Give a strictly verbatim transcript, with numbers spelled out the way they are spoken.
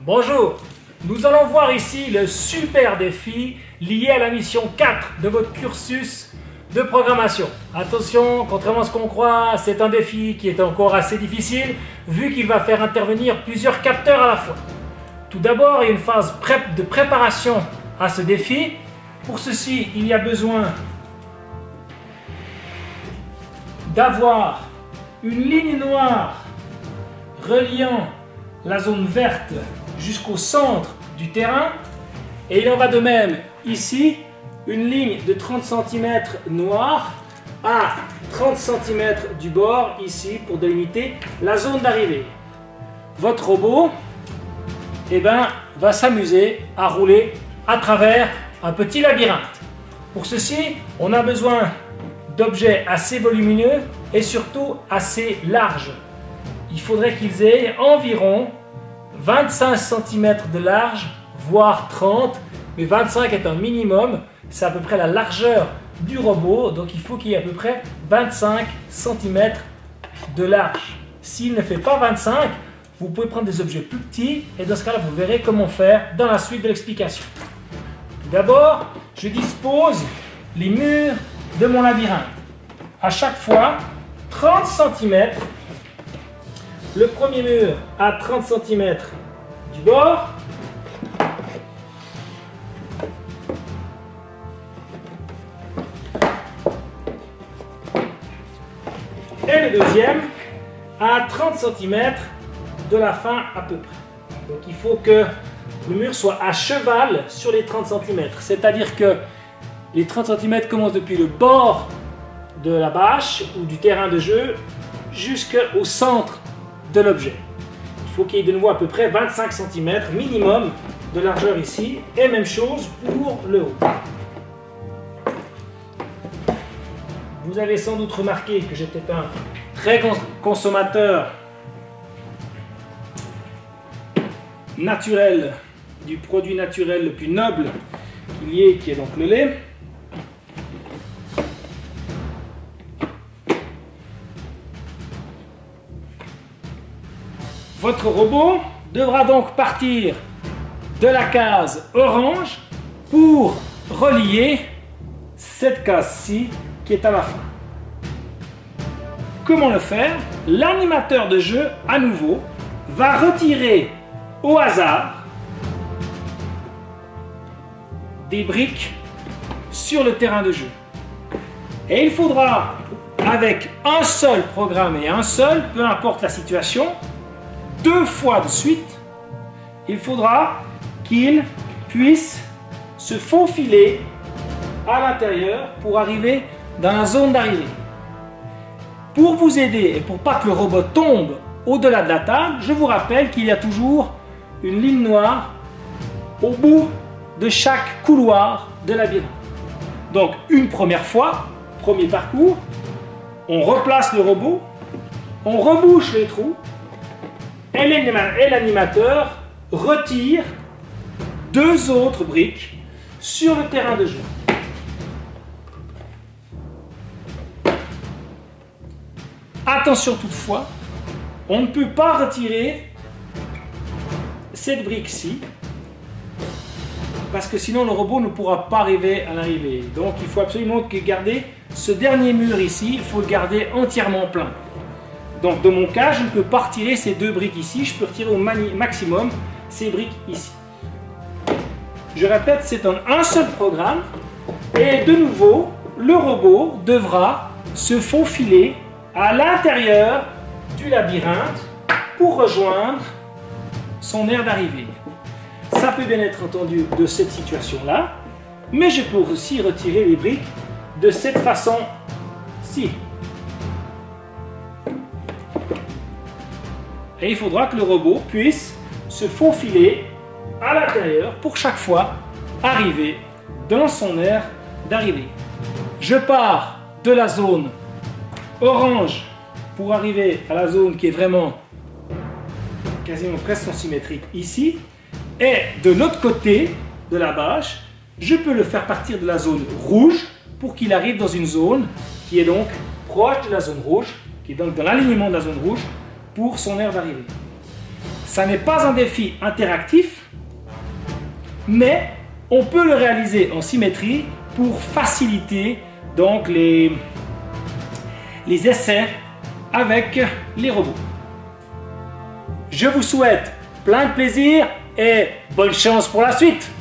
Bonjour, nous allons voir ici le super défi lié à la mission quatre de votre cursus de programmation. Attention, contrairement à ce qu'on croit, c'est un défi qui est encore assez difficile vu qu'il va faire intervenir plusieurs capteurs à la fois. Tout d'abord, il y a une phase de préparation à ce défi. Pour ceci, il y a besoin d'avoir une ligne noire reliant la zone verte jusqu'au centre du terrain, et il en va de même ici, une ligne de trente centimètres noire à trente centimètres du bord ici pour délimiter la zone d'arrivée. Votre robot eh ben, va s'amuser à rouler à travers un petit labyrinthe. Pour ceci, on a besoin d'objets assez volumineux et surtout assez larges. Il faudrait qu'ils aient environ vingt-cinq centimètres de large, voire trente, mais vingt-cinq est un minimum, c'est à peu près la largeur du robot, donc il faut qu'il y ait à peu près vingt-cinq centimètres de large. S'il ne fait pas vingt-cinq, vous pouvez prendre des objets plus petits, et dans ce cas-là, vous verrez comment faire dans la suite de l'explication. D'abord, je dispose les murs de mon labyrinthe. À chaque fois, trente centimètres. Le premier mur à trente centimètres du bord. Et le deuxième à trente centimètres de la fin à peu près. Donc il faut que le mur soit à cheval sur les trente centimètres. C'est-à-dire que les trente centimètres commencent depuis le bord de la bâche ou du terrain de jeu jusqu'au centre de l'objet. Il faut qu'il y ait de nouveau à peu près vingt-cinq centimètres minimum de largeur ici, et même chose pour le haut. Vous avez sans doute remarqué que j'étais un très consommateur naturel du produit naturel le plus noble qu'il y ait, qui est donc le lait. Votre robot devra donc partir de la case orange pour relier cette case-ci qui est à la fin. Comment le faire? L'animateur de jeu, à nouveau, va retirer au hasard des briques sur le terrain de jeu. Et il faudra, avec un seul programme et un seul, peu importe la situation, deux fois de suite, il faudra qu'il puisse se faufiler à l'intérieur pour arriver dans la zone d'arrivée. Pour vous aider et pour pas que le robot tombe au-delà de la table, je vous rappelle qu'il y a toujours une ligne noire au bout de chaque couloir de labyrinthe. Donc une première fois, premier parcours, on replace le robot, on rebouche les trous, et l'animateur retire deux autres briques sur le terrain de jeu. Attention toutefois, on ne peut pas retirer cette brique-ci parce que sinon le robot ne pourra pas arriver à l'arrivée. Donc il faut absolument garder ce dernier mur ici, il faut le garder entièrement plein. Donc dans mon cas, je ne peux pas retirer ces deux briques ici, je peux retirer au maximum ces briques ici. Je répète, c'est un, un seul programme, et de nouveau, le robot devra se faufiler à l'intérieur du labyrinthe pour rejoindre son aire d'arrivée. Ça peut bien être entendu de cette situation-là, mais je peux aussi retirer les briques de cette façon-ci. Et il faudra que le robot puisse se faufiler à l'intérieur pour chaque fois arriver dans son aire d'arrivée. Je pars de la zone orange pour arriver à la zone qui est vraiment quasiment presque symétrique ici. Et de l'autre côté de la bâche, je peux le faire partir de la zone rouge pour qu'il arrive dans une zone qui est donc proche de la zone rouge, qui est donc dans l'alignement de la zone rouge pour son aire d'arrivée. ça n'est pas un défi interactif, mais on peut le réaliser en symétrie pour faciliter donc les, les essais avec les robots. Je vous souhaite plein de plaisir et bonne chance pour la suite.